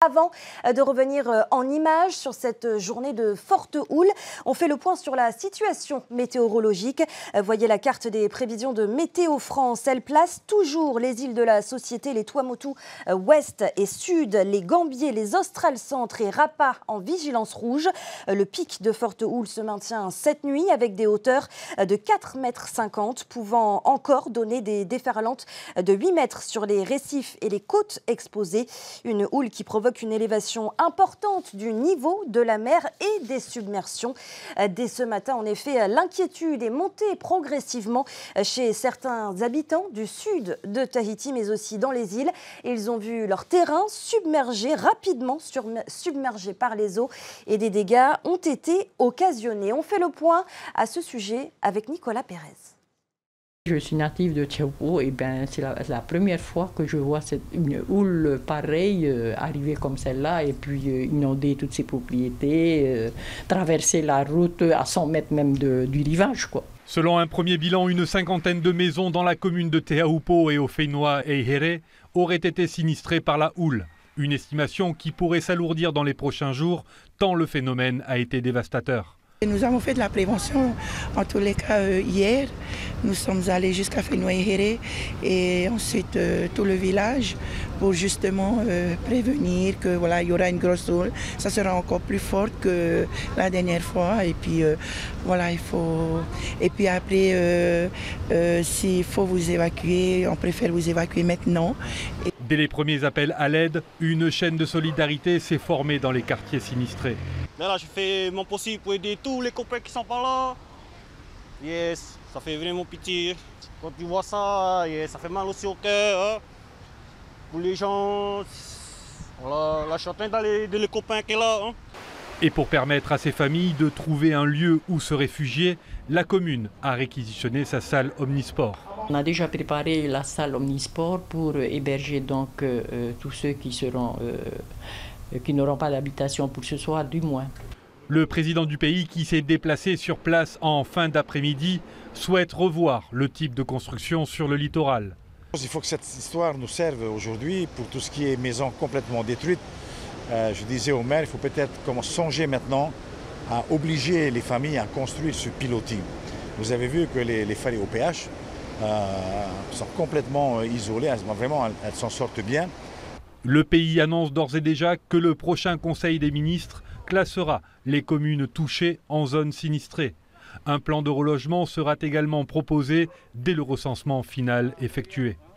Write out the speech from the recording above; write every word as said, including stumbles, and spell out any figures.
Avant de revenir en images sur cette journée de forte houle, on fait le point sur la situation météorologique. Voyez la carte des prévisions de Météo France. Elle place toujours les îles de la Société, les Tuamotu ouest et sud, les Gambiers, les Australes centre et Rapa en vigilance rouge. Le pic de forte houle se maintient cette nuit avec des hauteurs de quatre mètres cinquante, pouvant encore donner des déferlantes de huit mètres sur les récifs et les côtes exposées. Une houle qui provoque une élévation importante du niveau de la mer et des submersions. Dès ce matin, en effet, l'inquiétude est montée progressivement chez certains habitants du sud de Tahiti, mais aussi dans les îles. Ils ont vu leur terrain submergé, rapidement submergé par les eaux, et des dégâts ont été occasionnés. On fait le point à ce sujet avec Nicolas Pérez. Je suis native de Teahupo'o et ben c'est la, la première fois que je vois cette, une houle pareille euh, arriver comme celle-là et puis euh, inonder toutes ses propriétés, euh, traverser la route à cent mètres même de, du rivage, quoi. Selon un premier bilan, une cinquantaine de maisons dans la commune de Teahupo'o et au Whenua Eihere auraient été sinistrées par la houle. Une estimation qui pourrait s'alourdir dans les prochains jours, tant le phénomène a été dévastateur. Nous avons fait de la prévention, en tous les cas euh, hier. Nous sommes allés jusqu'à Whenua Eihere et ensuite euh, tout le village pour justement euh, prévenir que voilà, il y aura une grosse houle. Ça sera encore plus fort que la dernière fois et puis euh, voilà, il faut et puis après euh, euh, s'il faut vous évacuer, on préfère vous évacuer maintenant. Et... Dès les premiers appels à l'aide, une chaîne de solidarité s'est formée dans les quartiers sinistrés. Mais là, je fais mon possible pour aider tous les copains qui sont par là. Yes, ça fait vraiment pitié. Quand tu vois ça, yes, ça fait mal aussi au cœur. Hein. Pour les gens, voilà, là, je suis en train d'aller aider les copains qui sont là. Hein. Et pour permettre à ces familles de trouver un lieu où se réfugier, la commune a réquisitionné sa salle Omnisport. On a déjà préparé la salle Omnisport pour héberger donc euh, tous ceux qui seront... Euh, qui n'auront pas d'habitation pour ce soir, du moins. Le président du pays, qui s'est déplacé sur place en fin d'après-midi, souhaite revoir le type de construction sur le littoral. Il faut que cette histoire nous serve aujourd'hui pour tout ce qui est maisons complètement détruites. Euh, je disais au maire, il faut peut-être songer maintenant à obliger les familles à construire ce pilotis. Vous avez vu que les, les familles au P H euh, sont complètement isolées, elles, vraiment elles, elles s'en sortent bien. Le pays annonce d'ores et déjà que le prochain Conseil des ministres classera les communes touchées en zone sinistrée. Un plan de relogement sera également proposé dès le recensement final effectué.